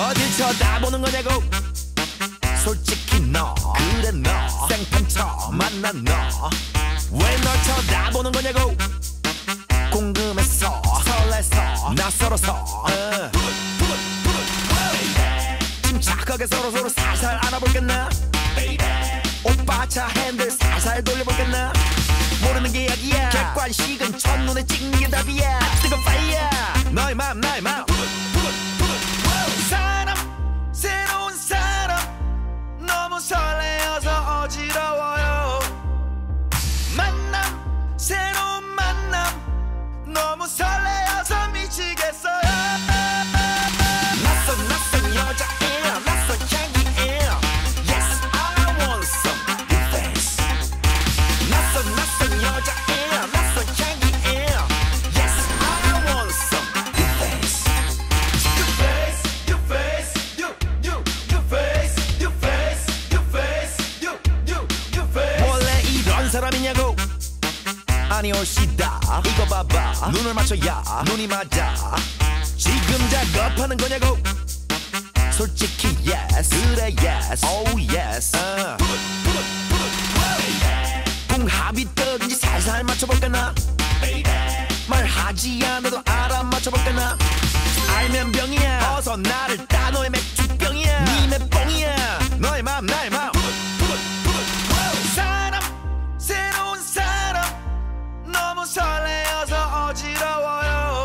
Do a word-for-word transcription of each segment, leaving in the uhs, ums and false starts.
어딜 쳐다보는 거냐고. 솔직히 너 그래 너 생판 처음 만난 너 왜 널 쳐다보는 거냐고. 궁금해서 설레서 낯설어서 어. 침착하게 서로서로 살살 알아볼겠나. 오빠 차 핸들 살살 돌려볼겠나. 모르는 게 약이야. 객관식은 첫눈에 찍는 게 답이야. 뜨거운 파이어 너의 맘 나의 맘. 사람 새로운 사람 너무 설레어서 어지러워요. 만남 새로운 만남 너무 설레어서 미치겠어요. 낯선 낯선 여자예요. 낯선 향기예요. Yes I want some new face. 낯선 낯선 여자예요. 낯선 향기예요. Yes I want some new face. New face, new face, new new new face, new face, new face, new new new face. 원래 이런 사람이냐고. 아니 올시다 이거 봐봐 눈을 맞춰야 눈이 맞아. 지금 작업하는 거냐고. 솔직히 yes 그래 yes oh yes uh. 궁합이 뜨든지 살살 맞춰볼까나. 말하지 않아도 알아 맞춰볼까나. 알면 병이야 어서 나를 따. 너의 맥주병이야 니 맷뽕이야. 너의 맘 나의 맘. 사람 새로운 사람 너무 설레어서 어지러워요.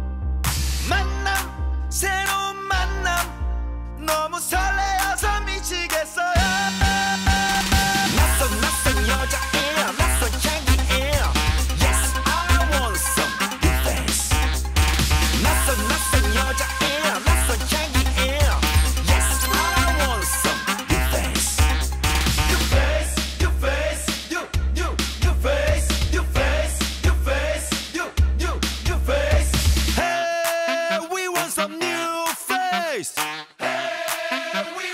만남 새로운 만남 너무 설레어서 미치겠어요. 낯선 낯선 여자예요. 낯선 향기예요. Yes I want some new face. 낯선 낯선 여자예요. 낯선 향기예요. Yes I want some new face. New face, new face, new new new face, new face, new face, new new new face. Hey, we want some new face. Hey, we